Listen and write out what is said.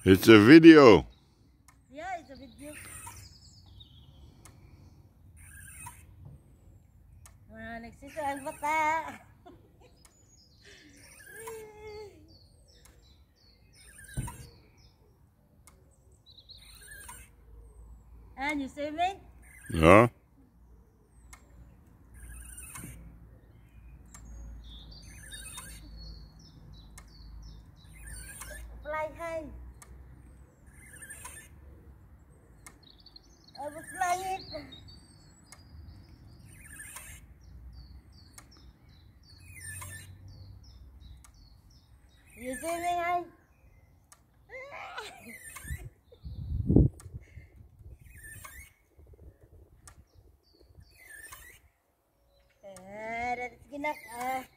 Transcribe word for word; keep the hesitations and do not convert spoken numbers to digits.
It's a video. Yeah, it's a video. Nah, nagsisa ang bata. And you swimming? Yeah. Fly high. I will fly it. You swimming high? Ah, that's enough. Ah.